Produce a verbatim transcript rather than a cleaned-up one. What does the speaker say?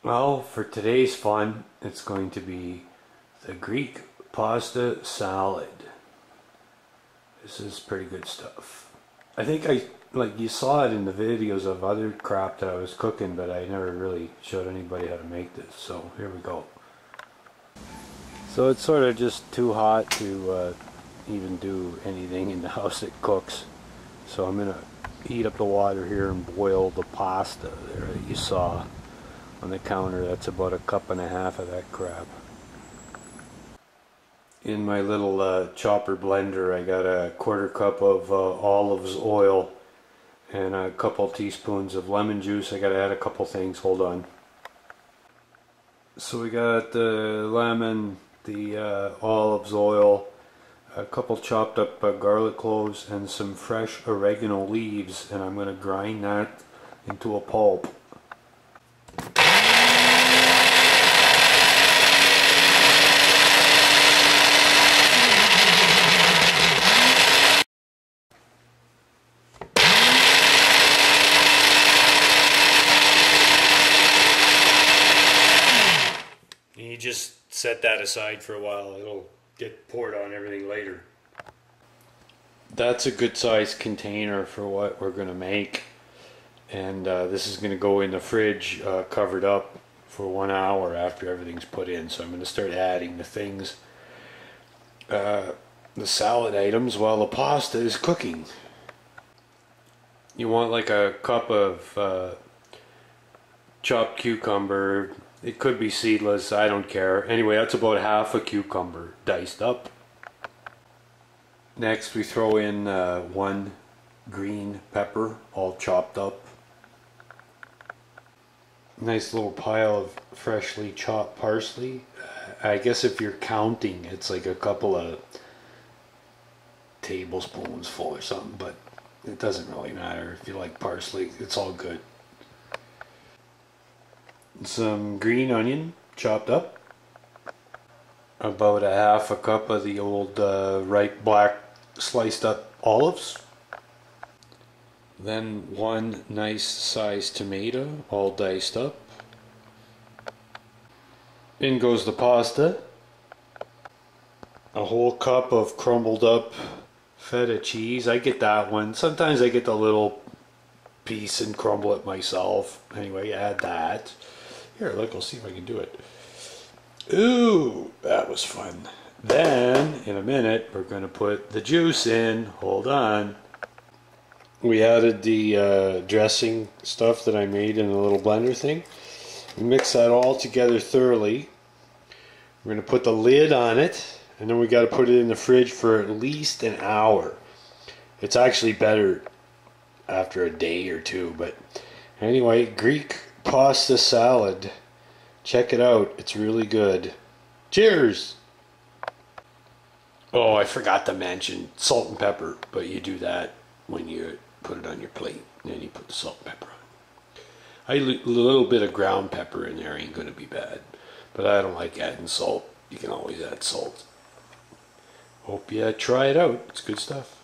Well, for today's fun, it's going to be the Greek pasta salad. This is pretty good stuff. I think I, like you saw it in the videos of other crap that I was cooking, but I never really showed anybody how to make this. So here we go. So it's sort of just too hot to uh, even do anything in the house that cooks. So I'm gonna heat up the water here and boil the pasta there that you saw on the counter. That's about a cup and a half of that crap. In my little uh, chopper blender, I got a quarter cup of uh, olives oil and a couple teaspoons of lemon juice. I gotta add a couple things, hold on. So we got the lemon, the uh, olives oil, a couple chopped up uh, garlic cloves, and some fresh oregano leaves, and I'm gonna grind that into a pulp. You just set that aside for a while. It'll get poured on everything later. That's a good size container for what we're going to make. And uh, this is going to go in the fridge uh, covered up for one hour after everything's put in. So I'm going to start adding the things, uh, the salad items while the pasta is cooking. You want like a cup of uh, chopped cucumber. It could be seedless, I don't care. Anyway, that's about half a cucumber diced up. Next we throw in uh, one green pepper all chopped up. Nice little pile of freshly chopped parsley. I guess if you're counting, it's like a couple of tablespoons full or something, but it doesn't really matter. If you like parsley, it's all good. Some green onion chopped up, about a half a cup of the old uh, ripe black sliced up olives, then one nice sized tomato all diced up. In goes the pasta, a whole cup of crumbled up feta cheese. I get that one. Sometimes I get the little piece and crumble it myself. Anyway, add that. Here, look, I'll see if I can do it. Ooh, that was fun. Then, in a minute, we're going to put the juice in. Hold on. We added the uh, dressing stuff that I made in a little blender thing. We mix that all together thoroughly. We're going to put the lid on it, and then we got to put it in the fridge for at least an hour. It's actually better after a day or two, but anyway, Greek pasta salad. Check it out. It's really good. Cheers! Oh, I forgot to mention salt and pepper, but you do that when you put it on your plate. And then you put the salt and pepper on. A little bit of ground pepper in there ain't going to be bad. But I don't like adding salt. You can always add salt. Hope you try it out. It's good stuff.